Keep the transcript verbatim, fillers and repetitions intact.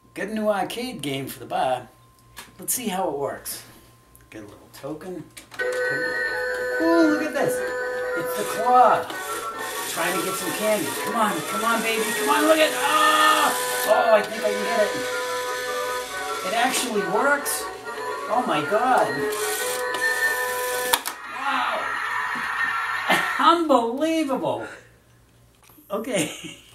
Got a new arcade game for the bar. Let's see how it works. Get a little token. Ooh, look at this. It's the claw. Trying to get some candy. Come on, come on, baby. Come on, look at. Oh, oh, I think I can get it. It actually works. Oh my God. Wow. Unbelievable. Okay.